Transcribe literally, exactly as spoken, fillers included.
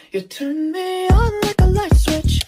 You turn me on like a light switch.